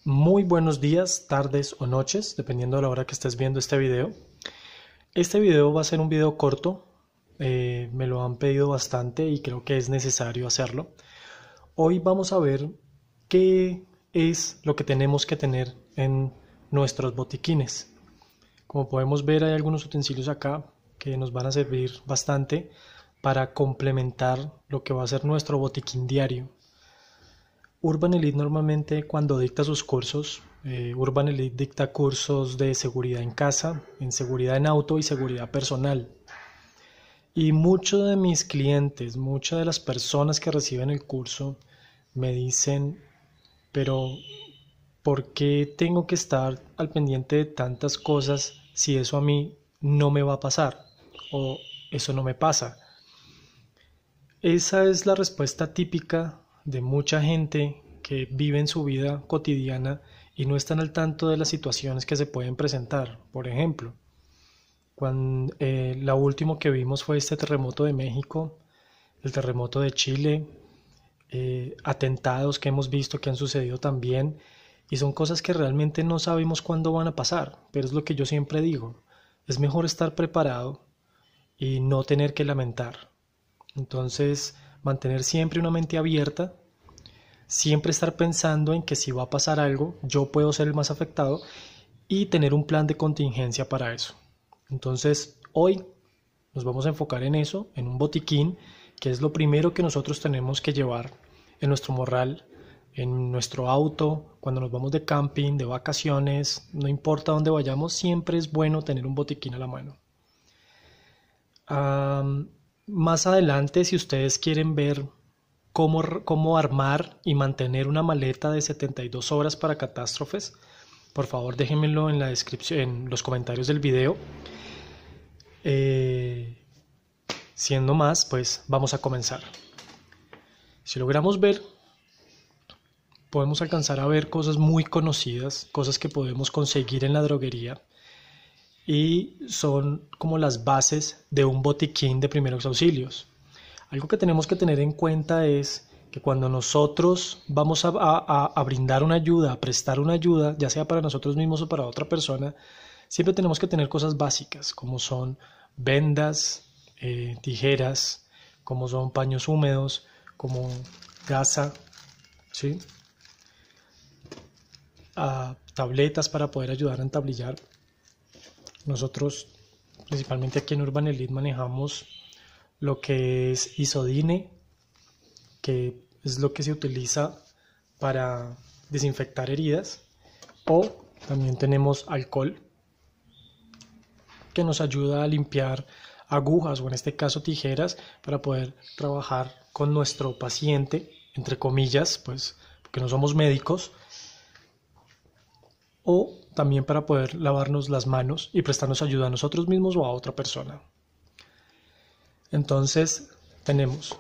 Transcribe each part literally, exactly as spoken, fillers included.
Muy buenos días, tardes o noches, dependiendo de la hora que estés viendo este video. Este video va a ser un video corto, eh, me lo han pedido bastante y creo que es necesario hacerlo. Hoy vamos a ver qué es lo que tenemos que tener en nuestros botiquines. Como podemos ver, hay algunos utensilios acá que nos van a servir bastante para complementar lo que va a ser nuestro botiquín diario. Urban Elite normalmente cuando dicta sus cursos, eh, Urban Elite dicta cursos de seguridad en casa, en seguridad en auto y seguridad personal. Y muchos de mis clientes, muchas de las personas que reciben el curso me dicen, pero ¿por qué tengo que estar al pendiente de tantas cosas si eso a mí no me va a pasar? O eso no me pasa. Esa es la respuesta típica de mucha gente que vive en su vida cotidiana y no están al tanto de las situaciones que se pueden presentar. Por ejemplo, cuando eh, la última que vimos fue este terremoto de México, el terremoto de Chile, eh, atentados que hemos visto que han sucedido también, y son cosas que realmente no sabemos cuándo van a pasar, pero es lo que yo siempre digo, es mejor estar preparado y no tener que lamentar. Entonces, mantener siempre una mente abierta, siempre estar pensando en que si va a pasar algo, yo puedo ser el más afectado y tener un plan de contingencia para eso. Entonces, hoy nos vamos a enfocar en eso, en un botiquín, que es lo primero que nosotros tenemos que llevar en nuestro morral, en nuestro auto, cuando nos vamos de camping, de vacaciones, no importa dónde vayamos, siempre es bueno tener un botiquín a la mano. Um, Más adelante, si ustedes quieren ver cómo, cómo armar y mantener una maleta de setenta y dos horas para catástrofes, por favor déjenmelo en la descripción, en los comentarios del video. Eh, siendo más, pues vamos a comenzar. Si logramos ver, podemos alcanzar a ver cosas muy conocidas, cosas que podemos conseguir en la droguería, y son como las bases de un botiquín de primeros auxilios. Algo que tenemos que tener en cuenta es que cuando nosotros vamos a, a, a brindar una ayuda, a prestar una ayuda, ya sea para nosotros mismos o para otra persona, siempre tenemos que tener cosas básicas, como son vendas, eh, tijeras, como son paños húmedos, como gasa, ¿sí? Ah, tabletas para poder ayudar a entablillar. Nosotros, principalmente aquí en Urban Elite, manejamos lo que es Isodine, que es lo que se utiliza para desinfectar heridas, o también tenemos alcohol, que nos ayuda a limpiar agujas o en este caso tijeras para poder trabajar con nuestro paciente, entre comillas, pues porque no somos médicos, o también para poder lavarnos las manos y prestarnos ayuda a nosotros mismos o a otra persona. Entonces tenemos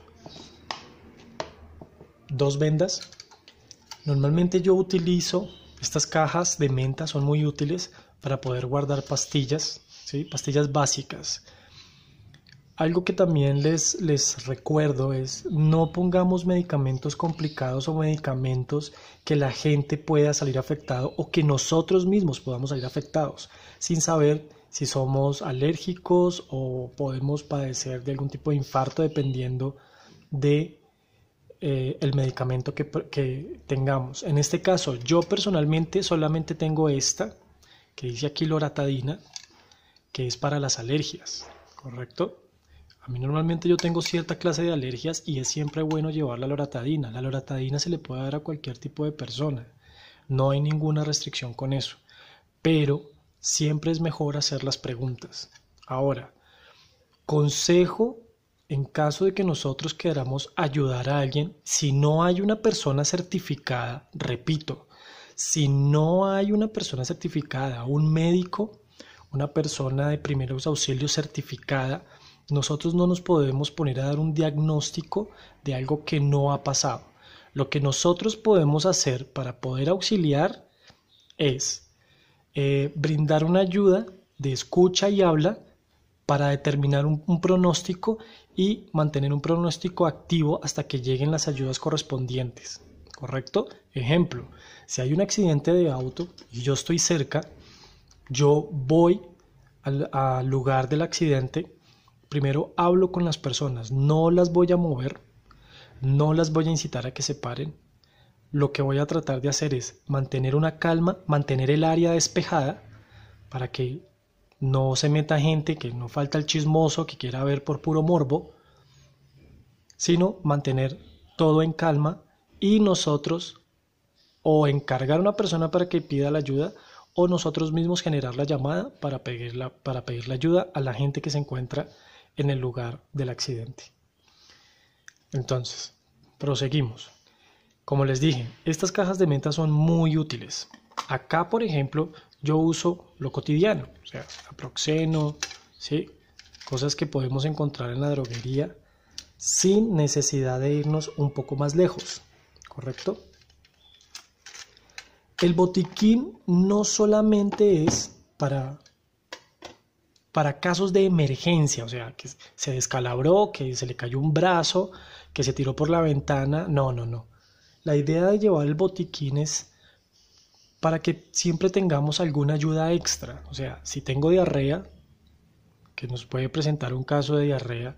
dos vendas. Normalmente yo utilizo estas cajas de menta, son muy útiles para poder guardar pastillas, ¿sí? Pastillas básicas. Algo que también les, les recuerdo es no pongamos medicamentos complicados o medicamentos que la gente pueda salir afectado o que nosotros mismos podamos salir afectados sin saber si somos alérgicos o podemos padecer de algún tipo de infarto dependiendo de eh, el medicamento que, que tengamos. En este caso yo personalmente solamente tengo esta que dice aquí loratadina, que es para las alergias, ¿correcto? A mí normalmente yo tengo cierta clase de alergias y es siempre bueno llevar la loratadina. La loratadina se le puede dar a cualquier tipo de persona. No hay ninguna restricción con eso. Pero siempre es mejor hacer las preguntas. Ahora, consejo en caso de que nosotros queramos ayudar a alguien, si no hay una persona certificada, repito, si no hay una persona certificada, un médico, una persona de primeros auxilios certificada, nosotros no nos podemos poner a dar un diagnóstico de algo que no ha pasado. Lo que nosotros podemos hacer para poder auxiliar es eh, brindar una ayuda de escucha y habla para determinar un, un pronóstico y mantener un pronóstico activo hasta que lleguen las ayudas correspondientes. ¿correcto? Ejemplo, si hay un accidente de auto y yo estoy cerca, yo voy al, al lugar del accidente, primero hablo con las personas, no las voy a mover, no las voy a incitar a que se paren. Lo que voy a tratar de hacer es mantener una calma, mantener el área despejada para que no se meta gente, que no falta el chismoso que quiera ver por puro morbo, sino mantener todo en calma y nosotros o encargar a una persona para que pida la ayuda o nosotros mismos generar la llamada para pedir la, para pedir la ayuda a la gente que se encuentra en el lugar del accidente. Entonces, proseguimos. Como les dije, estas cajas de menta son muy útiles. Acá, por ejemplo, yo uso lo cotidiano, o sea, aproxeno, ¿sí? Cosas que podemos encontrar en la droguería sin necesidad de irnos un poco más lejos, ¿correcto? El botiquín no solamente es para, para casos de emergencia, o sea, que se descalabró, que se le cayó un brazo, que se tiró por la ventana, no, no, no. La idea de llevar el botiquín es para que siempre tengamos alguna ayuda extra. O sea, si tengo diarrea, que nos puede presentar un caso de diarrea,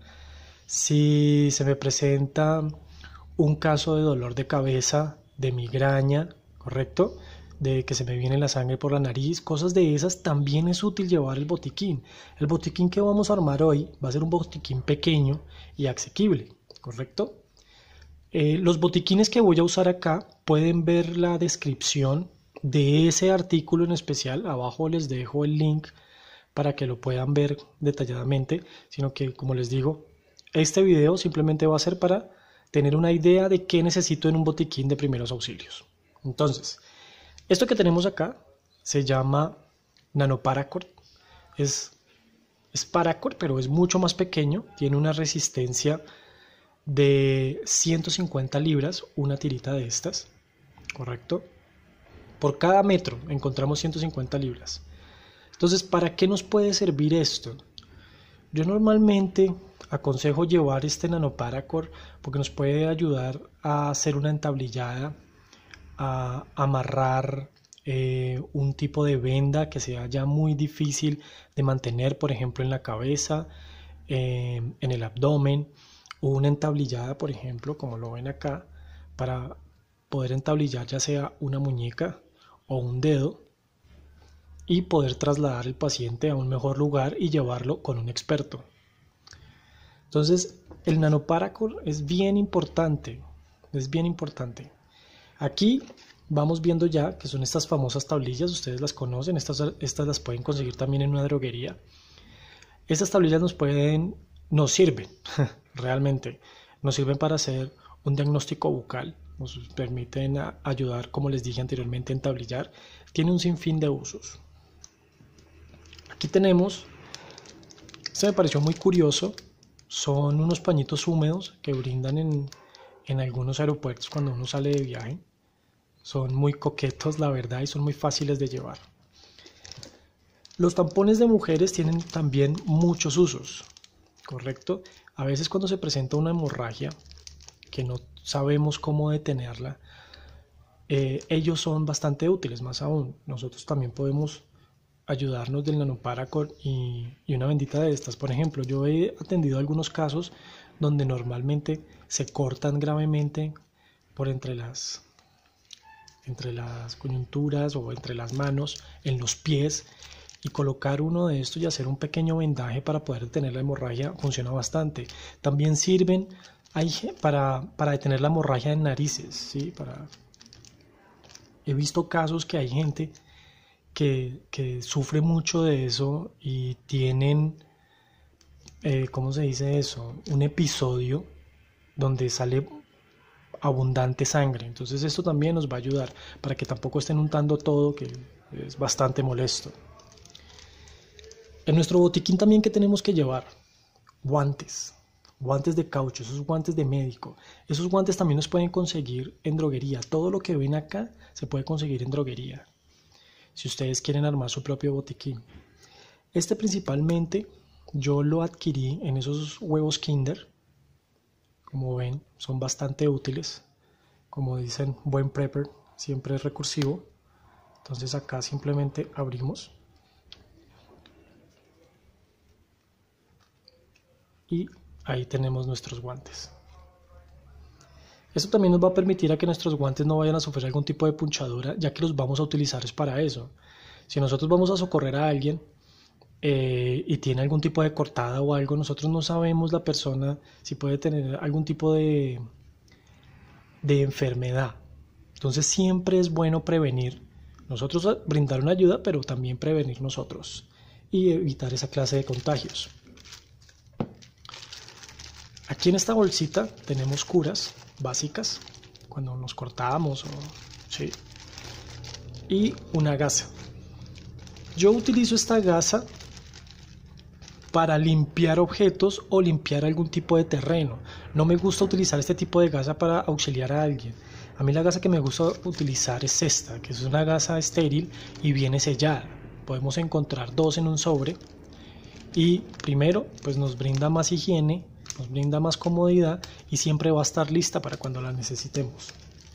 si se me presenta un caso de dolor de cabeza, de migraña, ¿correcto? De que se me viene la sangre por la nariz, cosas de esas, también es útil llevar el botiquín. El botiquín que vamos a armar hoy va a ser un botiquín pequeño y asequible, ¿correcto? Eh, los botiquines que voy a usar acá, pueden ver la descripción de ese artículo en especial. Abajo les dejo el link para que lo puedan ver detalladamente, sino que, como les digo, este video simplemente va a ser para tener una idea de qué necesito en un botiquín de primeros auxilios. Entonces, esto que tenemos acá se llama nanoparacord. Es, es paracord, pero es mucho más pequeño, tiene una resistencia de ciento cincuenta libras, una tirita de estas, ¿correcto? Por cada metro encontramos ciento cincuenta libras. Entonces, ¿para qué nos puede servir esto? Yo normalmente aconsejo llevar este nanoparacord porque nos puede ayudar a hacer una entablillada, a amarrar eh, un tipo de venda que sea ya muy difícil de mantener, por ejemplo en la cabeza, eh, en el abdomen, o una entablillada, por ejemplo, como lo ven acá, para poder entablillar ya sea una muñeca o un dedo y poder trasladar el paciente a un mejor lugar y llevarlo con un experto. Entonces, el nanoparacord es bien importante, es bien importante. Aquí vamos viendo ya que son estas famosas tablillas, ustedes las conocen, estas, estas las pueden conseguir también en una droguería. Estas tablillas nos pueden, nos sirven, realmente, nos sirven para hacer un diagnóstico bucal, nos permiten a, ayudar, como les dije anteriormente, a entablillar. Tiene un sinfín de usos. Aquí tenemos, este me pareció muy curioso, son unos pañitos húmedos que brindan en, en algunos aeropuertos cuando uno sale de viaje. Son muy coquetos, la verdad, y son muy fáciles de llevar. Los tampones de mujeres tienen también muchos usos, ¿correcto? A veces cuando se presenta una hemorragia que no sabemos cómo detenerla, eh, ellos son bastante útiles, más aún. Nosotros también podemos ayudarnos del nanoparacord y, y una bendita de estas. Por ejemplo, yo he atendido algunos casos donde normalmente se cortan gravemente por entre las, entre las coyunturas o entre las manos, en los pies, y colocar uno de estos y hacer un pequeño vendaje para poder detener la hemorragia funciona bastante. También sirven hay, para, para detener la hemorragia en narices, ¿sí? Para... He visto casos que hay gente que, que sufre mucho de eso y tienen, eh, ¿cómo se dice eso? Un episodio donde sale abundante sangre. Entonces esto también nos va a ayudar para que tampoco estén untando todo, que es bastante molesto. En nuestro botiquín también, que tenemos que llevar guantes, guantes de caucho, esos guantes de médico. Esos guantes también los pueden conseguir en droguería. Todo lo que ven acá se puede conseguir en droguería, si ustedes quieren armar su propio botiquín. Este principalmente yo lo adquirí en esos huevos Kinder. Como ven, son bastante útiles. como dicen buen prepper, siempre es recursivo. Entonces acá simplemente abrimos y ahí tenemos nuestros guantes. Esto también nos va a permitir a que nuestros guantes no vayan a sufrir algún tipo de punchadura, ya que los vamos a utilizar es para eso. Si nosotros vamos a socorrer a alguien eh, y tiene algún tipo de cortada o algo, nosotros no sabemos la persona si puede tener algún tipo de, de enfermedad. Entonces siempre es bueno prevenir. Nosotros brindar una ayuda, pero también prevenir nosotros y evitar esa clase de contagios. Aquí en esta bolsita tenemos curas básicas cuando nos cortamos o, ¿sí? Y una gasa. Yo utilizo esta gasa para limpiar objetos o limpiar algún tipo de terreno. No me gusta utilizar este tipo de gasa para auxiliar a alguien. A mí la gasa que me gusta utilizar es esta, que es una gasa estéril y viene sellada. Podemos encontrar dos en un sobre y primero pues nos brinda más higiene, nos brinda más comodidad y siempre va a estar lista para cuando la necesitemos.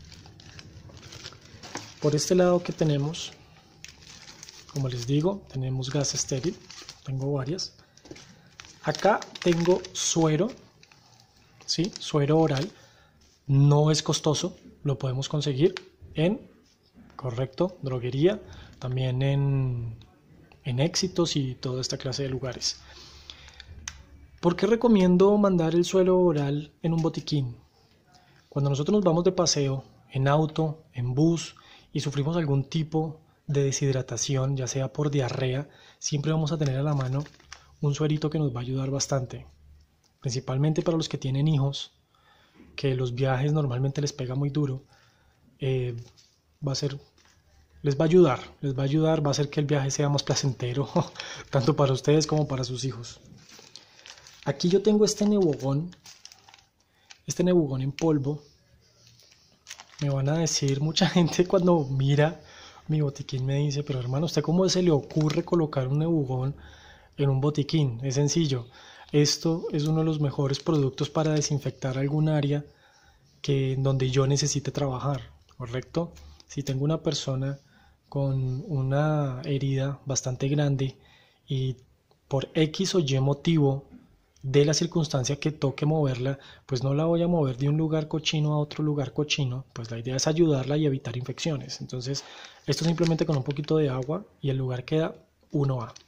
Por este lado que tenemos, como les digo, tenemos gasa estéril, tengo varias. Acá tengo suero, ¿sí? Suero oral, no es costoso, lo podemos conseguir en, correcto, droguería, también en, en Éxitos y toda esta clase de lugares. ¿Por qué recomiendo mandar el suero oral en un botiquín? Cuando nosotros nos vamos de paseo, en auto, en bus, y sufrimos algún tipo de deshidratación, ya sea por diarrea, siempre vamos a tener a la mano un suerito que nos va a ayudar bastante. Principalmente para los que tienen hijos, que los viajes normalmente les pega muy duro, eh, va a ser, les va a ayudar, les va a ayudar, va a hacer que el viaje sea más placentero, tanto para ustedes como para sus hijos. Aquí yo tengo este nebugón, este nebugón en polvo. Me van a decir, mucha gente cuando mira mi botiquín me dice, pero hermano, ¿usted cómo se le ocurre colocar un nebugón en un botiquín? Es sencillo. Esto es uno de los mejores productos para desinfectar algún área que, donde yo necesite trabajar, ¿correcto? Si tengo una persona con una herida bastante grande y por X o Y motivo de la circunstancia que toque moverla, pues no la voy a mover de un lugar cochino a otro lugar cochino, pues la idea es ayudarla y evitar infecciones. Entonces, esto simplemente con un poquito de agua y el lugar queda uno A.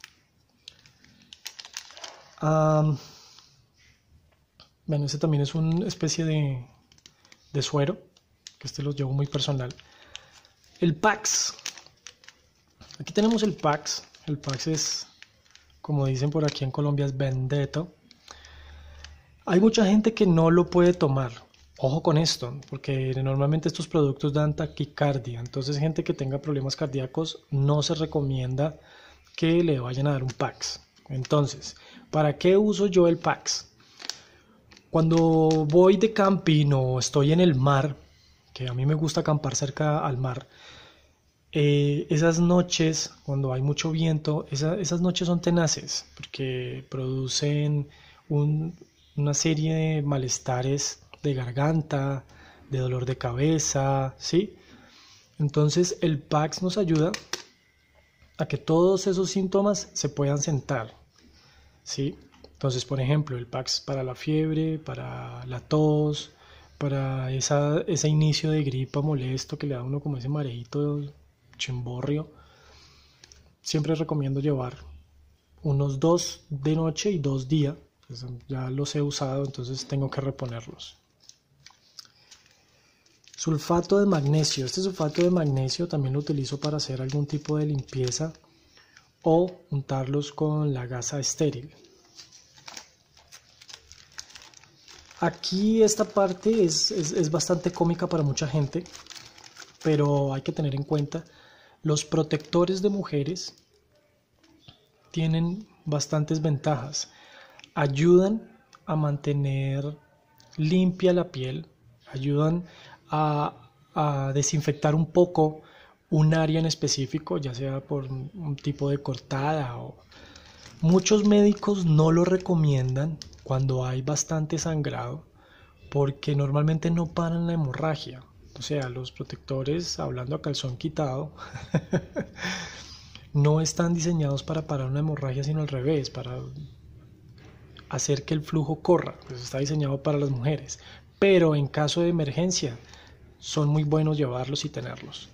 Um, bueno, este también es una especie de, de suero, que este lo llevo muy personal. El Pax. Aquí tenemos el Pax. El Pax es, como dicen por aquí en Colombia, es Benedetto. Hay mucha gente que no lo puede tomar. Ojo con esto, porque normalmente estos productos dan taquicardia. Entonces, gente que tenga problemas cardíacos no se recomienda que le vayan a dar un Pax. Entonces, ¿para qué uso yo el Pax? Cuando voy de camping o estoy en el mar, que a mí me gusta acampar cerca al mar, eh, esas noches, cuando hay mucho viento, esa, esas noches son tenaces, porque producen un... una serie de malestares de garganta, de dolor de cabeza, ¿sí? Entonces el Pax nos ayuda a que todos esos síntomas se puedan sentar, ¿sí? Entonces, por ejemplo, el Pax para la fiebre, para la tos, para esa, ese inicio de gripa molesto que le da a uno como ese mareíto chimborrio, siempre recomiendo llevar unos dos de noche y dos día. Pues ya los he usado, entonces tengo que reponerlos. Sulfato de magnesio. Este sulfato de magnesio también lo utilizo para hacer algún tipo de limpieza o untarlos con la gasa estéril. Aquí esta parte es, es, es bastante cómica para mucha gente, pero hay que tener en cuenta los protectores de mujeres tienen bastantes ventajas. Ayudan a mantener limpia la piel, ayudan a, a desinfectar un poco un área en específico, ya sea por un tipo de cortada o... Muchos médicos no lo recomiendan cuando hay bastante sangrado porque normalmente no paran la hemorragia. O sea, los protectores, hablando a calzón quitado, no están diseñados para parar una hemorragia, sino al revés, para hacer que el flujo corra. Pues está diseñado para las mujeres. Pero en caso de emergencia, son muy buenos llevarlos y tenerlos.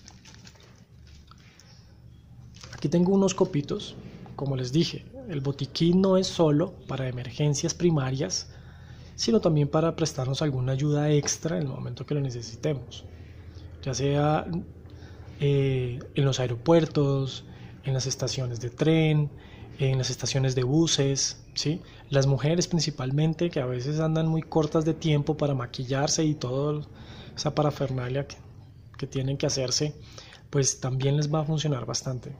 Aquí tengo unos copitos. Como les dije, el botiquín no es solo para emergencias primarias, sino también para prestarnos alguna ayuda extra en el momento que lo necesitemos, ya sea eh, en los aeropuertos, en las estaciones de tren, en las estaciones de buses, ¿sí? Las mujeres principalmente, que a veces andan muy cortas de tiempo para maquillarse y toda esa parafernalia que, que tienen que hacerse, pues también les va a funcionar bastante.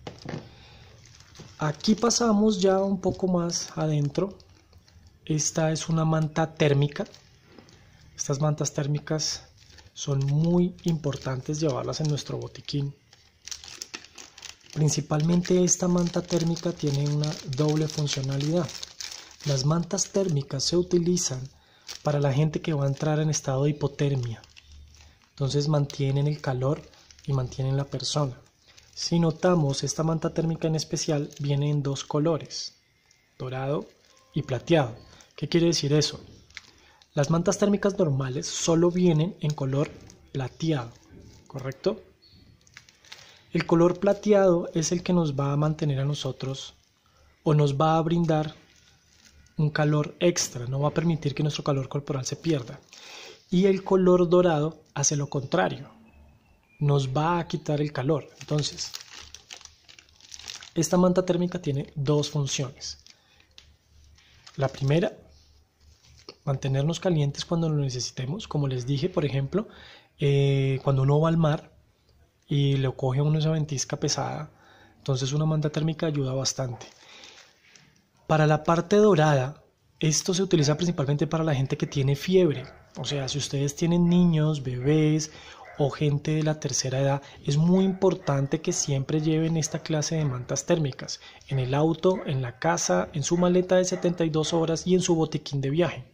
Aquí pasamos ya un poco más adentro. Esta es una manta térmica. Estas mantas térmicas son muy importantes llevarlas en nuestro botiquín. Principalmente esta manta térmica tiene una doble funcionalidad. Las mantas térmicas se utilizan para la gente que va a entrar en estado de hipotermia. Entonces mantienen el calor y mantienen la persona. Si notamos, esta manta térmica en especial viene en dos colores, dorado y plateado. ¿Qué quiere decir eso? Las mantas térmicas normales solo vienen en color plateado, ¿correcto? El color plateado es el que nos va a mantener a nosotros o nos va a brindar un calor extra, no va a permitir que nuestro calor corporal se pierda. Y el color dorado hace lo contrario, nos va a quitar el calor. Entonces, esta manta térmica tiene dos funciones. La primera, mantenernos calientes cuando lo necesitemos. Como les dije, por ejemplo, eh, cuando uno va al mar y le coge a uno esa ventisca pesada, entonces una manta térmica ayuda bastante. Para la parte dorada, esto se utiliza principalmente para la gente que tiene fiebre. O sea, si ustedes tienen niños, bebés o gente de la tercera edad, es muy importante que siempre lleven esta clase de mantas térmicas en el auto, en la casa, en su maleta de setenta y dos horas y en su botiquín de viaje.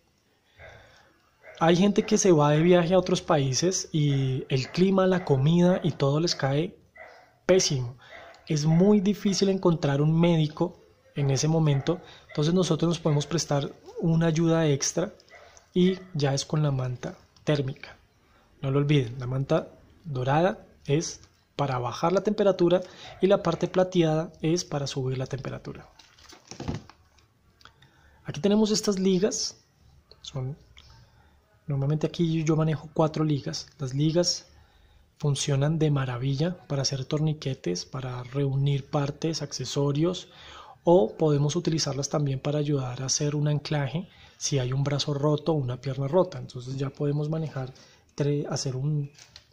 Hay gente que se va de viaje a otros países y el clima, la comida y todo les cae pésimo. Es muy difícil encontrar un médico en ese momento, entonces nosotros nos podemos prestar una ayuda extra y ya es con la manta térmica. No lo olviden, la manta dorada es para bajar la temperatura y la parte plateada es para subir la temperatura. Aquí tenemos estas ligas. Son, normalmente aquí yo manejo cuatro ligas. Las ligas funcionan de maravilla para hacer torniquetes, para reunir partes, accesorios, o podemos utilizarlas también para ayudar a hacer un anclaje si hay un brazo roto o una pierna rota. Entonces ya podemos manejar hacer un,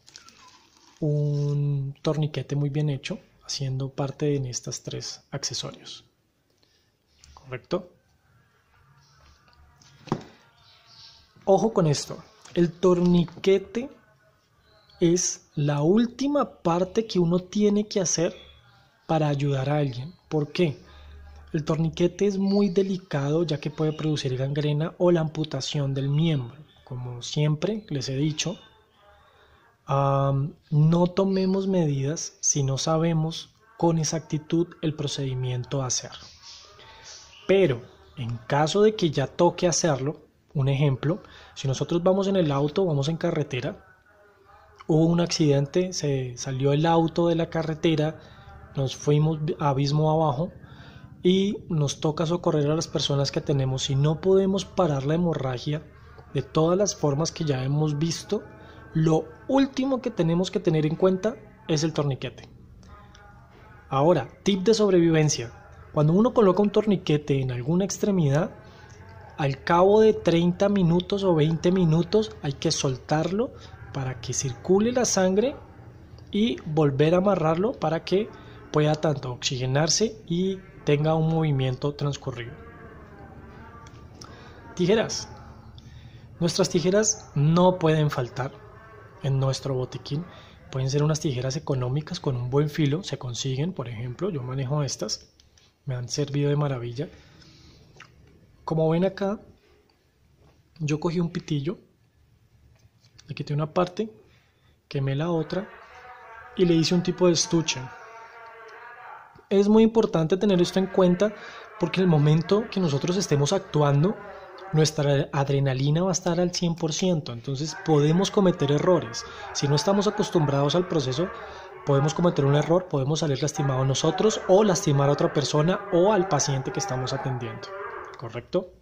un torniquete muy bien hecho haciendo parte de estos tres accesorios, ¿correcto? Ojo con esto, el torniquete es la última parte que uno tiene que hacer para ayudar a alguien. ¿Por qué? El torniquete es muy delicado ya que puede producir gangrena o la amputación del miembro. Como siempre les he dicho, um, no tomemos medidas si no sabemos con exactitud el procedimiento a hacer. Pero en caso de que ya toque hacerlo, un ejemplo, si nosotros vamos en el auto, vamos en carretera, hubo un accidente, se salió el auto de la carretera, nos fuimos abismo abajo y nos toca socorrer a las personas que tenemos. Si no podemos parar la hemorragia, de todas las formas que ya hemos visto, lo último que tenemos que tener en cuenta es el torniquete. Ahora, tip de sobrevivencia. Cuando uno coloca un torniquete en alguna extremidad, al cabo de treinta minutos o veinte minutos hay que soltarlo para que circule la sangre y volver a amarrarlo para que pueda tanto oxigenarse y tenga un movimiento transcurrido. Tijeras. Nuestras tijeras no pueden faltar en nuestro botiquín. Pueden ser unas tijeras económicas con un buen filo, se consiguen, por ejemplo, yo manejo estas, me han servido de maravilla. Como ven acá, yo cogí un pitillo, Le quité una parte, quemé la otra y le hice un tipo de estuche. Es muy importante tener esto en cuenta porque en el momento que nosotros estemos actuando, nuestra adrenalina va a estar al cien por ciento, entonces podemos cometer errores. Si no estamos acostumbrados al proceso, podemos cometer un error, podemos salir lastimados nosotros o lastimar a otra persona o al paciente que estamos atendiendo, ¿correcto?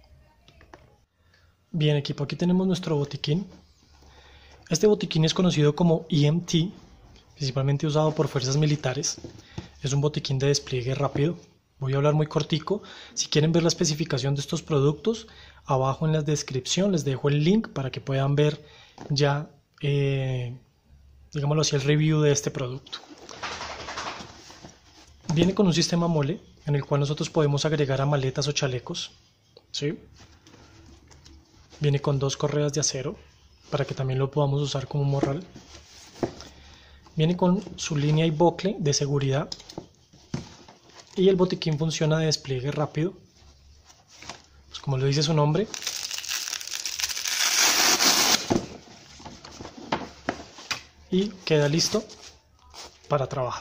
Bien, equipo, aquí tenemos nuestro botiquín. Este botiquín es conocido como E M T, principalmente usado por fuerzas militares. Es un botiquín de despliegue rápido. Voy a hablar muy cortico. Si quieren ver la especificación de estos productos, abajo en la descripción les dejo el link para que puedan ver ya, eh, digámoslo así, el review de este producto. Viene con un sistema mole en el cual nosotros podemos agregar a maletas o chalecos, ¿sí? Viene con dos correas de acero para que también lo podamos usar como morral. Viene con su línea y bucle de seguridad. Y el botiquín funciona de despliegue rápido, pues como lo dice su nombre. Y queda listo para trabajar.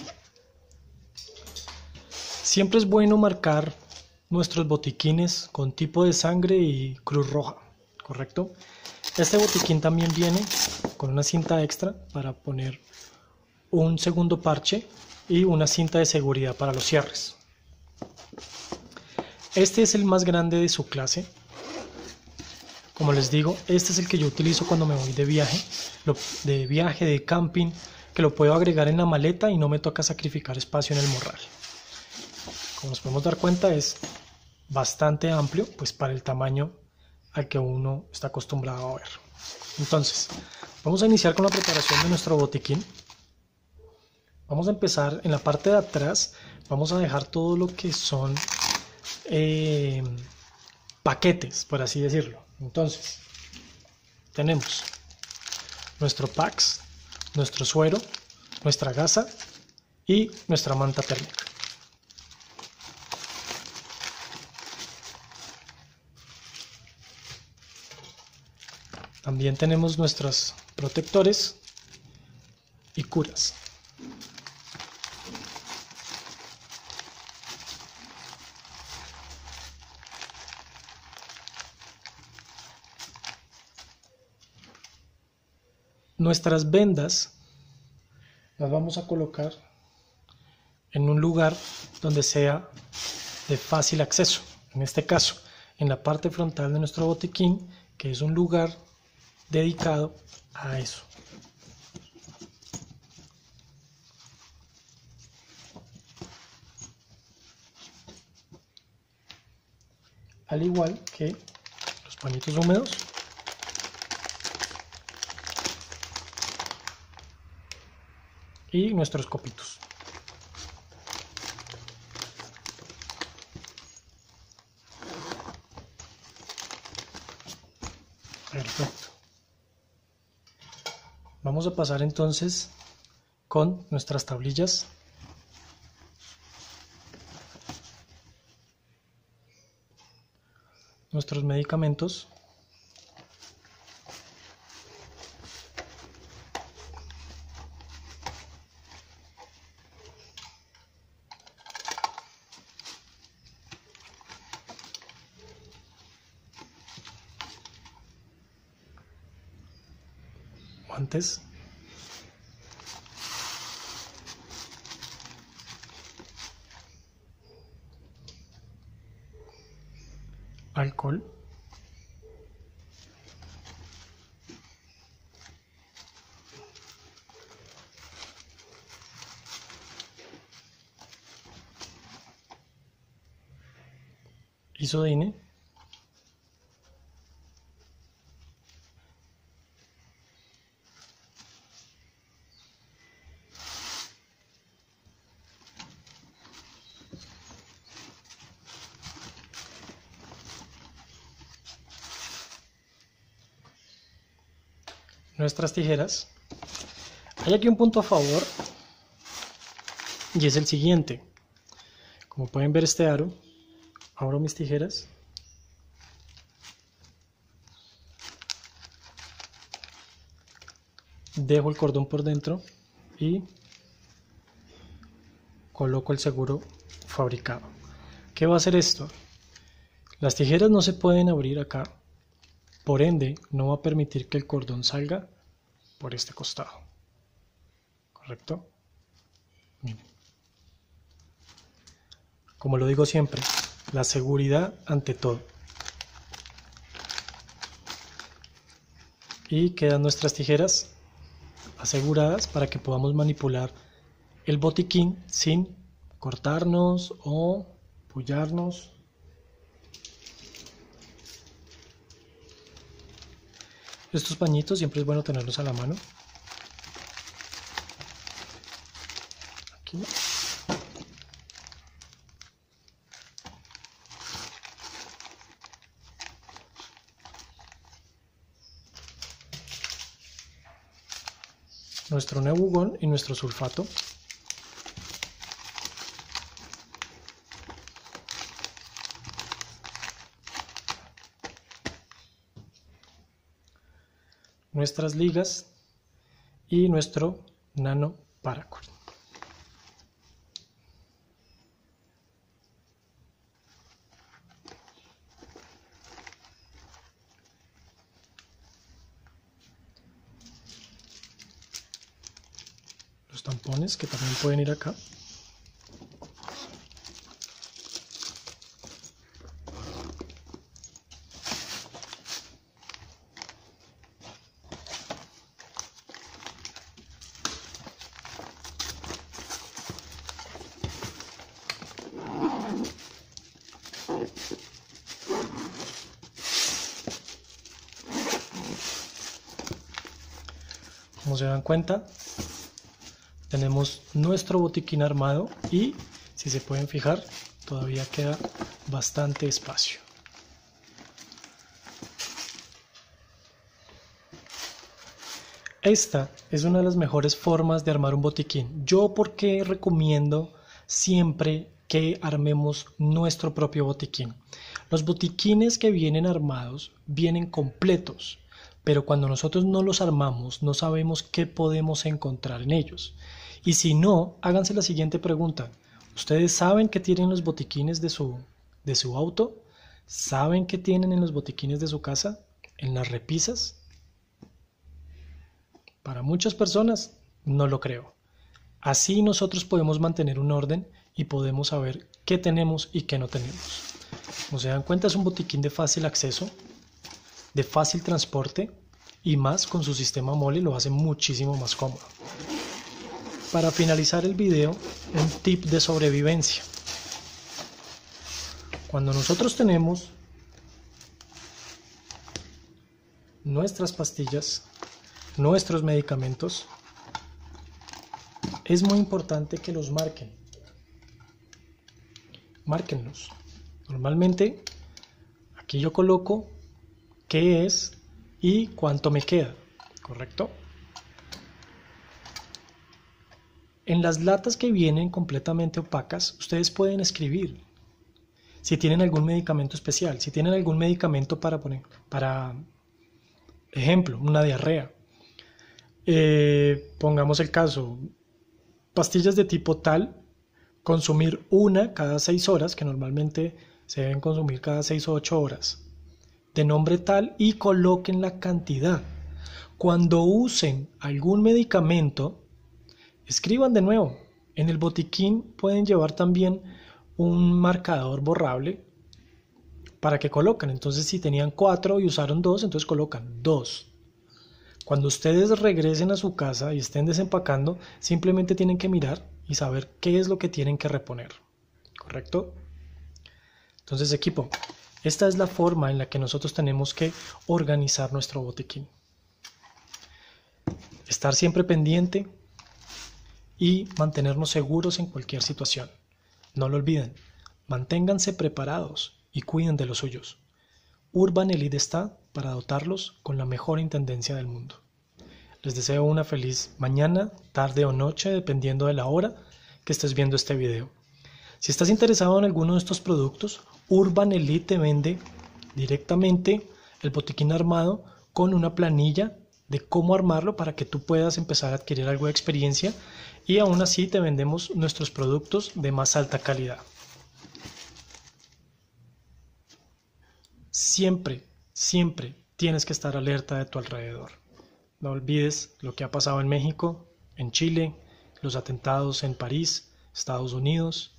Siempre es bueno marcar nuestros botiquines con tipo de sangre y cruz roja, ¿correcto? Este botiquín también viene con una cinta extra para poner un segundo parche y una cinta de seguridad para los cierres. Este es el más grande de su clase. Como les digo, este es el que yo utilizo cuando me voy de viaje, de viaje, de camping, que lo puedo agregar en la maleta y no me toca sacrificar espacio en el morral. Como nos podemos dar cuenta, es bastante amplio, pues para el tamaño al que uno está acostumbrado a ver. Entonces, vamos a iniciar con la preparación de nuestro botiquín. Vamos a empezar en la parte de atrás, vamos a dejar todo lo que son eh, paquetes, por así decirlo. Entonces, tenemos nuestro Pax, nuestro suero, nuestra gasa y nuestra manta térmica. También tenemos nuestros protectores y curas. Nuestras vendas las vamos a colocar en un lugar donde sea de fácil acceso. En este caso, en la parte frontal de nuestro botiquín, que es un lugar dedicado a eso. Al igual que los pañitos húmedos y nuestros copitos. Perfecto. Vamos a pasar entonces con nuestras tablillas. Nuestros medicamentos. Guantes. Alcohol. Isodine. Nuestras tijeras. Hay aquí un punto a favor y es el siguiente. Como pueden ver, este aro, abro mis tijeras dejo el cordón por dentro y coloco el seguro fabricado. ¿Qué va a hacer esto? Las tijeras no se pueden abrir acá, por ende no va a permitir que el cordón salga por este costado, ¿correcto? Miren. Como lo digo siempre, la seguridad ante todo. Y quedan nuestras tijeras aseguradas para que podamos manipular el botiquín sin cortarnos o pullarnos. Estos pañitos siempre es bueno tenerlos a la mano. Aquí. Nuestro nebugón y nuestro sulfato. Nuestras ligas y nuestro nano paracord. Los tampones que también pueden ir acá. Como se dan cuenta, tenemos nuestro botiquín armado y, si se pueden fijar, todavía queda bastante espacio. Esta es una de las mejores formas de armar un botiquín. Yo porque recomiendo siempre que armemos nuestro propio botiquín. Los botiquines que vienen armados vienen completos, pero cuando nosotros no los armamos no sabemos qué podemos encontrar en ellos. Y si no, háganse la siguiente pregunta. ¿Ustedes saben qué tienen los botiquines de su, de su auto? ¿Saben qué tienen en los botiquines de su casa? ¿En las repisas? Para muchas personas no lo creo. Así nosotros podemos mantener un orden y podemos saber qué tenemos y qué no tenemos. Como se dan cuenta, es un botiquín de fácil acceso, de fácil transporte y más con su sistema mole lo hace muchísimo más cómodo. Para finalizar el video, un tip de sobrevivencia. Cuando nosotros tenemos nuestras pastillas, nuestros medicamentos, es muy importante que los marquen. Márquenlos. Normalmente aquí yo coloco qué es y cuánto me queda, ¿correcto? En las latas que vienen completamente opacas, ustedes pueden escribir si tienen algún medicamento especial, si tienen algún medicamento para poner, para ejemplo, una diarrea. Eh, pongamos el caso, pastillas de tipo tal, consumir una cada seis horas, que normalmente se deben consumir cada seis o ocho horas, de nombre tal, y coloquen la cantidad. Cuando usen algún medicamento, escriban de nuevo. En el botiquín pueden llevar también un marcador borrable para que coloquen. Entonces, si tenían cuatro y usaron dos, entonces colocan dos. Cuando ustedes regresen a su casa y estén desempacando, simplemente tienen que mirar y saber qué es lo que tienen que reponer. ¿Correcto? Entonces, equipo, esta es la forma en la que nosotros tenemos que organizar nuestro botiquín. Estar siempre pendiente y mantenernos seguros en cualquier situación. No lo olviden, manténganse preparados y cuiden de los suyos. Urban Elite está para dotarlos con la mejor intendencia del mundo. Les deseo una feliz mañana, tarde o noche, dependiendo de la hora que estés viendo este video. Si estás interesado en alguno de estos productos, Urban Elite te vende directamente el botiquín armado con una planilla de cómo armarlo para que tú puedas empezar a adquirir algo de experiencia y aún así te vendemos nuestros productos de más alta calidad. Siempre, siempre tienes que estar alerta de tu alrededor. No olvides lo que ha pasado en México, en Chile, los atentados en París, Estados Unidos.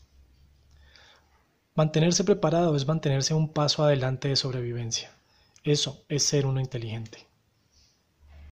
Mantenerse preparado es mantenerse un paso adelante de sobrevivencia. Eso es ser uno inteligente.